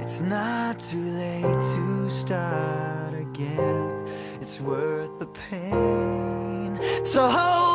It's not too late to start again. It's worth the pain. So hold